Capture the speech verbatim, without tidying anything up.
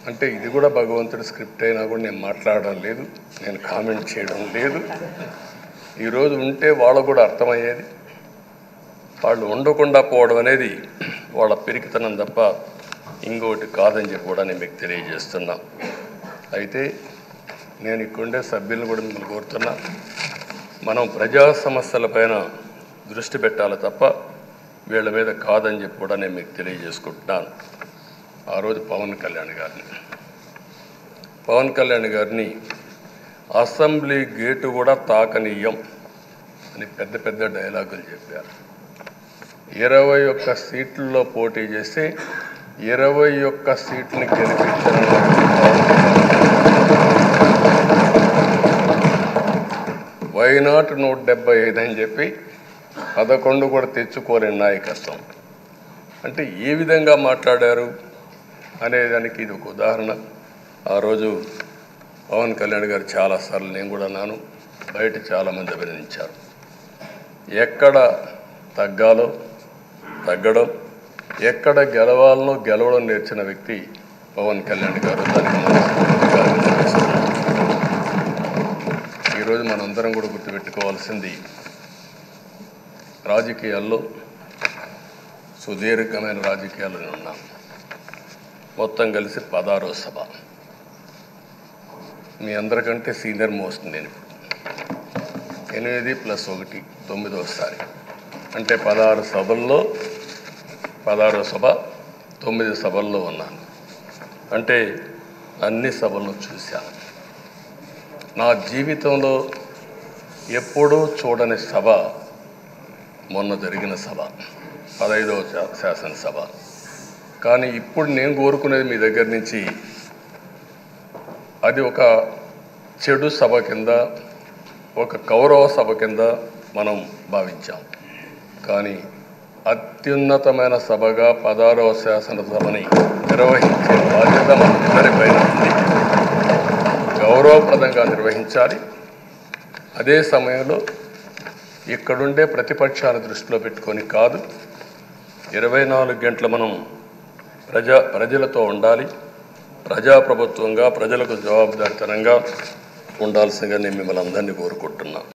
అంటే ఇది కూడా భగవంతుడి స్క్రిప్ట్ అయినా కూడా నేను మాట్లాడడం లేదు, నేను కామెంట్ చేయడం లేదు. ఈరోజు ఉంటే వాళ్ళకు కూడా అర్థమయ్యేది. వాళ్ళు ఉండకుండా పోవడం అనేది వాళ్ళ పిరికితనం తప్ప ఇంకోటి కాదని చెప్పి కూడా నేను మీకు తెలియజేస్తున్నా. అయితే నేను ఇక్కడుండే సభ్యులను కూడా మిమ్మల్ని కోరుతున్నా, మనం ప్రజా సమస్యలపైన దృష్టి పెట్టాలి తప్ప వీళ్ళ మీద కాదని చెప్పి కూడా నేను మీకు తెలియజేసుకుంటున్నాను. ఆ రోజు పవన్ కళ్యాణ్ గారిని పవన్ కళ్యాణ్ గారిని అసెంబ్లీ గేటు కూడా తాకనీయం అని పెద్ద పెద్ద డైలాగులు చెప్పారు. ఇరవై ఒక్క సీట్లలో పోటీ చేసి ఇరవై ఒక్క సీట్ని గెలిపించిన వైనాట్ నూట డెబ్బై ఐదు అని చెప్పి పదకొండు కూడా తెచ్చుకోలేని నాయకత్వం. అంటే ఏ విధంగా మాట్లాడారు అనేదానికి ఇది ఒక ఉదాహరణ. ఆ రోజు పవన్ కళ్యాణ్ గారు చాలాసార్లు నేను కూడా నాను బయట చాలామంది అభినందించారు. ఎక్కడ తగ్గాలో తగ్గడం, ఎక్కడ గెలవాలనో గెలవడం నేర్చిన వ్యక్తి పవన్ కళ్యాణ్ గారు. దానికి మనస్ఫూర్తిగా అభినందిస్తున్నాను. ఈరోజు మనందరం కూడా గుర్తుపెట్టుకోవాల్సింది, రాజకీయాల్లో సుదీర్ఘమైన రాజకీయాల్లో ఉన్నాం. మొత్తం కలిసి పదారో సభ. మీ అందరికంటే సీనియర్ మోస్ట్ నేను. ఎనిమిది ప్లస్ ఒకటి తొమ్మిదోసారి అంటే పదహారు సభల్లో పదహారో సభ తొమ్మిది సభల్లో ఉన్నాను. అంటే అన్ని సభలను చూశాను. నా జీవితంలో ఎప్పుడూ చూడని సభ మొన్న జరిగిన సభ, పదహైదవ శాసనసభ. కానీ ఇప్పుడు నేను కోరుకునేది మీ దగ్గర నుంచి, అది ఒక చెడు సభ కింద, ఒక కౌరవ సభ కింద మనం భావించాం. కానీ అత్యున్నతమైన సభగా పదహారవ శాసనసభని నిర్వహించే బాధ్యత మనందరిపైన ఉంది. గౌరవప్రదంగా నిర్వహించాలి. అదే సమయంలో ఇక్కడుండే ప్రతిపక్షాల దృష్టిలో పెట్టుకొని కాదు, ఇరవై నాలుగు గంటలు మనం ప్రజా ప్రజలతో ఉండాలి. ప్రజాప్రభుత్వంగా ప్రజలకు జవాబుదారితనంగా ఉండాల్సిందిగా నేను మిమ్మల్ని అందరినీ కోరుకుంటున్నాను.